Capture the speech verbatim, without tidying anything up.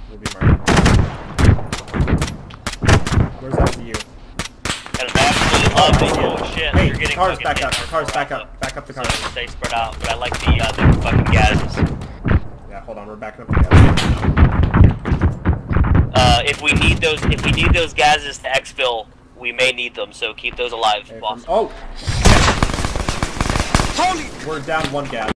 We'll be marking. Where's that view? And I absolutely love Oh, it. yeah. Oh shit, Hey, you're getting cars fucking back hit up. hardcore Cars back also. up. Back up the So cars. stay spread out, but I like the uh, the fucking gases. Yeah, hold on, we're backing up the gas. Uh, if we need those, if we need those gases to exfil, we may need them. So keep those alive. Okay, Awesome. from, oh! Holy! We're down one gas.